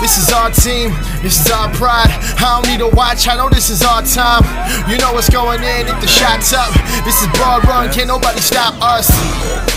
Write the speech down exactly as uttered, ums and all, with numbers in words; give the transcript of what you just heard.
This is our team, this is our pride. I don't need to watch, I know this is our time. You know what's going in, hit the shots up. This is Broad Run, can't nobody stop us.